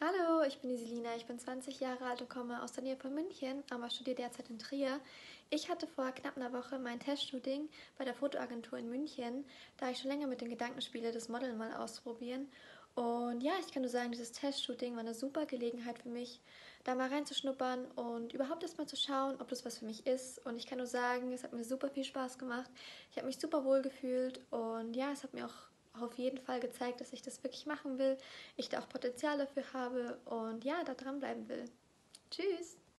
Hallo, ich bin die Selina, ich bin 20 Jahre alt und komme aus der Nähe von München, aber studiere derzeit in Trier. Ich hatte vor knapp einer Woche mein Testshooting bei der Fotoagentur in München, da ich schon länger mit dem Gedanken spiele, das Modeln mal auszuprobieren. Und ja, ich kann nur sagen, dieses Testshooting war eine super Gelegenheit für mich, da mal reinzuschnuppern und überhaupt erst mal zu schauen, ob das was für mich ist. Und ich kann nur sagen, es hat mir super viel Spaß gemacht. Ich habe mich super wohl gefühlt und ja, es hat mir auch auf jeden Fall gezeigt, dass ich das wirklich machen will, ich da auch Potenzial dafür habe und ja, da dranbleiben will. Tschüss!